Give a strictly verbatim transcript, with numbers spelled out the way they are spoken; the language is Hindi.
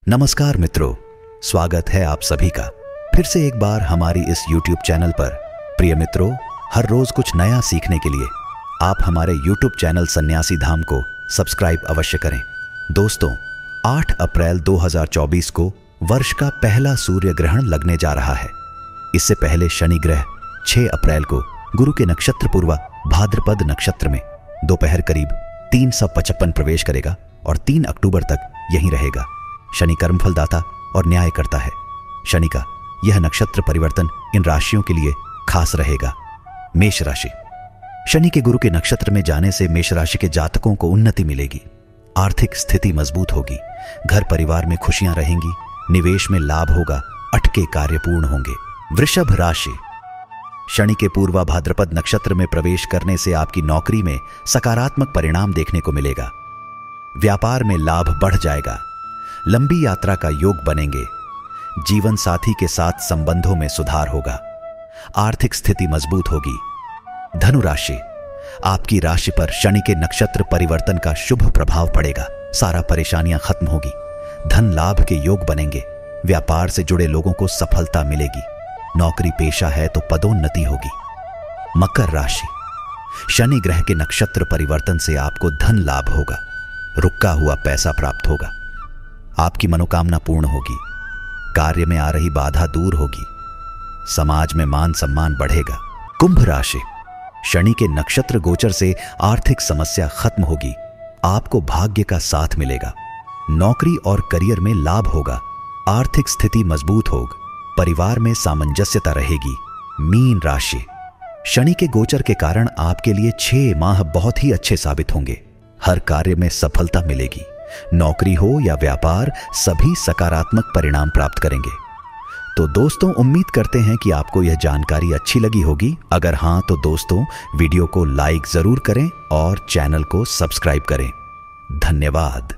नमस्कार मित्रों, स्वागत है आप सभी का फिर से एक बार हमारी इस यूट्यूब चैनल पर। प्रिय मित्रों, हर रोज कुछ नया सीखने के लिए आप हमारे यूट्यूब चैनल सन्यासी धाम को सब्सक्राइब अवश्य करें। दोस्तों, आठ अप्रैल दो हज़ार चौबीस को वर्ष का पहला सूर्य ग्रहण लगने जा रहा है। इससे पहले शनि ग्रह छह अप्रैल को गुरु के नक्षत्र पूर्वा भाद्रपद नक्षत्र में दोपहर करीब तीन सौ पचपन प्रवेश करेगा और तीन अक्टूबर तक यहीं रहेगा। शनि कर्मफलदाता और न्याय करता है। शनि का यह नक्षत्र परिवर्तन इन राशियों के लिए खास रहेगा। मेष राशि। शनि के गुरु के नक्षत्र में जाने से मेष राशि के जातकों को उन्नति मिलेगी, आर्थिक स्थिति मजबूत होगी, घर परिवार में खुशियां रहेंगी, निवेश में लाभ होगा, अटके कार्य पूर्ण होंगे। वृषभ राशि। शनि के पूर्वा भाद्रपद नक्षत्र में प्रवेश करने से आपकी नौकरी में सकारात्मक परिणाम देखने को मिलेगा। व्यापार में लाभ बढ़ जाएगा, लंबी यात्रा का योग बनेंगे, जीवन साथी के साथ संबंधों में सुधार होगा, आर्थिक स्थिति मजबूत होगी। धनु राशि। आपकी राशि पर शनि के नक्षत्र परिवर्तन का शुभ प्रभाव पड़ेगा, सारा परेशानियां खत्म होगी, धन लाभ के योग बनेंगे, व्यापार से जुड़े लोगों को सफलता मिलेगी, नौकरी पेशा है तो पदोन्नति होगी। मकर राशि। शनि ग्रह के नक्षत्र परिवर्तन से आपको धन लाभ होगा, रुका हुआ पैसा प्राप्त होगा, आपकी मनोकामना पूर्ण होगी, कार्य में आ रही बाधा दूर होगी, समाज में मान सम्मान बढ़ेगा। कुंभ राशि। शनि के नक्षत्र गोचर से आर्थिक समस्या खत्म होगी, आपको भाग्य का साथ मिलेगा, नौकरी और करियर में लाभ होगा, आर्थिक स्थिति मजबूत होगी, परिवार में सामंजस्यता रहेगी। मीन राशि। शनि के गोचर के कारण आपके लिए छह माह बहुत ही अच्छे साबित होंगे, हर कार्य में सफलता मिलेगी, नौकरी हो या व्यापार सभी सकारात्मक परिणाम प्राप्त करेंगे। तो दोस्तों, उम्मीद करते हैं कि आपको यह जानकारी अच्छी लगी होगी। अगर हां तो दोस्तों, वीडियो को लाइक जरूर करें और चैनल को सब्सक्राइब करें। धन्यवाद।